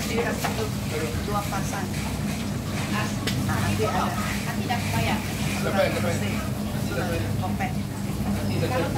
dikasih tuh 2 pasang. Nanti ada. Nanti dah bayar. Kopek.